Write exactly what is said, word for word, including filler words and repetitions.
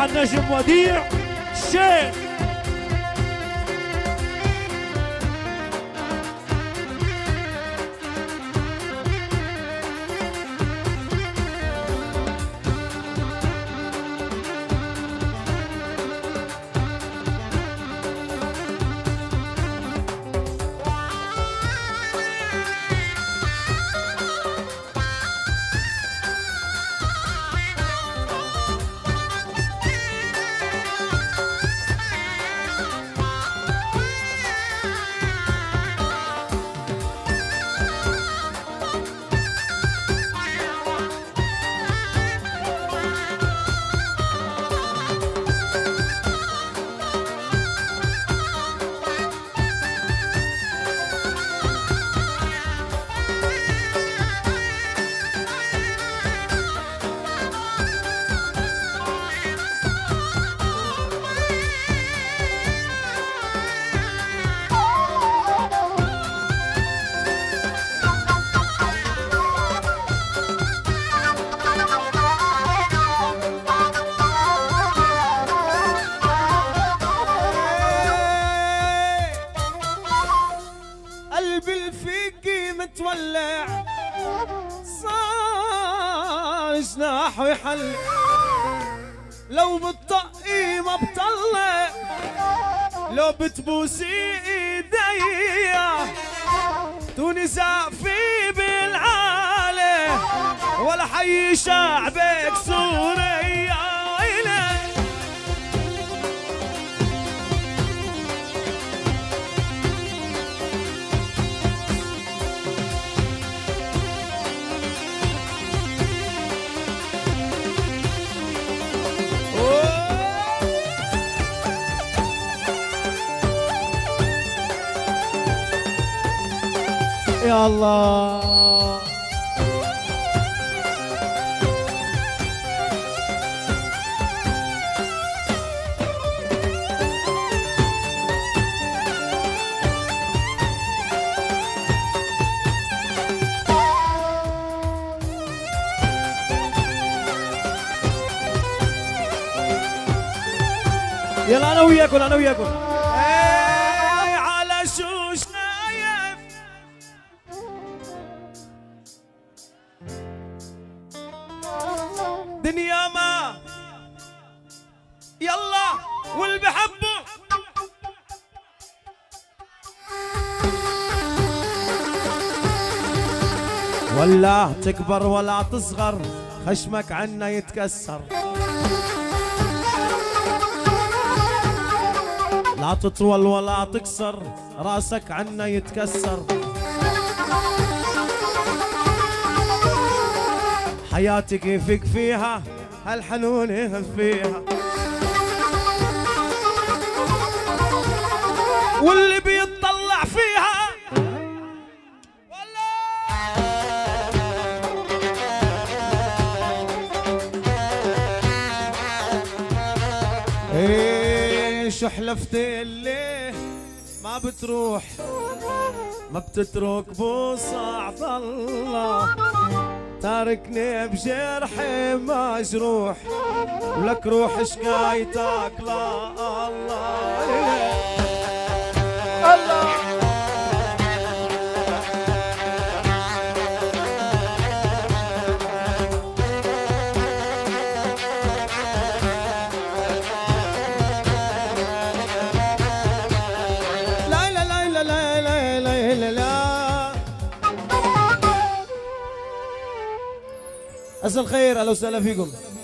مع النجم وديع الشيخ. متولع صار جناح ويحل لو بتطقي ما بطلع لو بتبوسي ايديا تونسا في بالعالي ولا حي شعبك سوريا. يا الله يلا انا وياكم انا وياكم. دنيا ما يلا واللي بحبه ولا تكبر ولا تصغر خشمك عنا يتكسر لا تطول ولا تكسر راسك عنا يتكسر حياتي كيفك فيها هالحنون يهف فيها واللي بيطلع فيها ولا ايش حلفت اللي ما بتروح ما بتترك بوصعب الله تاركني بجرحي مجروح ولك روح شكايتك لا الله الله لا لا لا لا لا لا لا لا أسأل خير أهلا وسهلا فيكم.